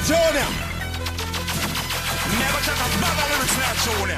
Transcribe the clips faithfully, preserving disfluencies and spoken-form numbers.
Junior. Never check a bag of lyrics now, Junior.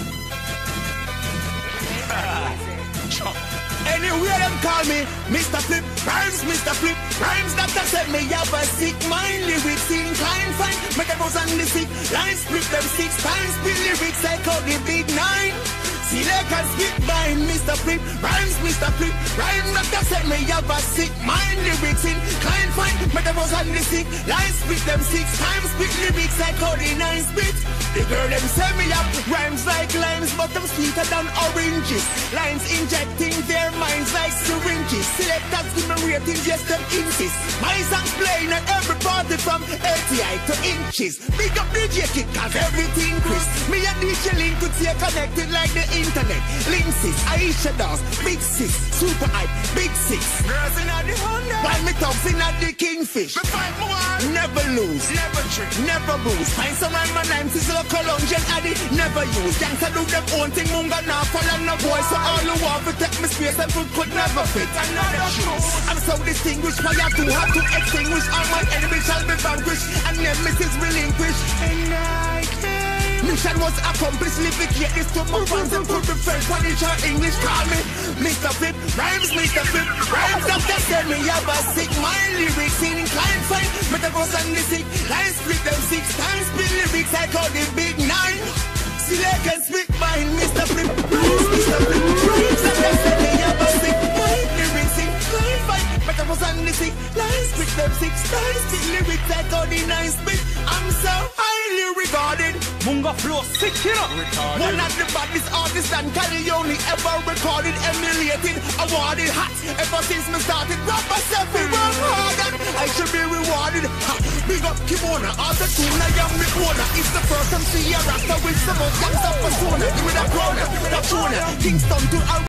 Anyway, them call me Mister Flip, rhymes, Mister Flip, rhymes that I said me have a sick mind, lyrics inclined, fine, make them on the sick, lines split them six times, split lyrics like out the big nine. See like I spit by Mister Flip, rhymes, Mister Flip, rhymes that I said me have a sick mind, lyrics inclined, fine, make them on the sick, lines split them six times, split lyrics like out the nine split. The girl them say me up rhymes like limes, but them sweeter than oranges. Lines injecting their minds like syringes. Selectors give me ratings, yes them insist. My songs playing at every party from L T I to inches. Big up D J Kid cause everything crisp. Me and D J Link could stay connected like the internet. Linksys, Aisha Dawes, Big Six, Super Hype, Big Six. Girls in the Honda, while me thugs in the Kingfish. Me fight more. Never lose, never trick, never booze. Find some rhyme and rhymes, sizzle Colombian addy, never use. Gangsta do them own thing, munga now follow no boy. So all who want to take me space and food could never fit another shoes. I'm so distinguished, why I have to have to extinguish. All my enemies shall be vanquished, and nemesis relinquished. And I can mission was accomplished, livicate this to my fans and put the French, Spanish or English. Call me Mister Flip, rhymes, Mister Flip, rhymes. Doctor said me have a sick mind, lyrics inclined fine. Metaphors and the sick, lines split them six times, split lyrics I call the big nine. See like I spit mine, Mister Flip, rhymes, Mister Flip, rhymes. Doctor said me have a sick mind, lyrics inclined fine. Metaphors and the sick, lines split them six times, split lyrics I call the nine split. I'm so highly regarded. Munga flow sick, you know. Retarded. One of the baddest artists and Calione ever recorded, emulated, awarded, hot. Ever since me started, rap myself, we work hard and I should be rewarded. Ha. Big up Kimona, all the tune I am the owner. It's the first time see a rasta with some of gangsta persona. Give me that corner, that corner, Kingston to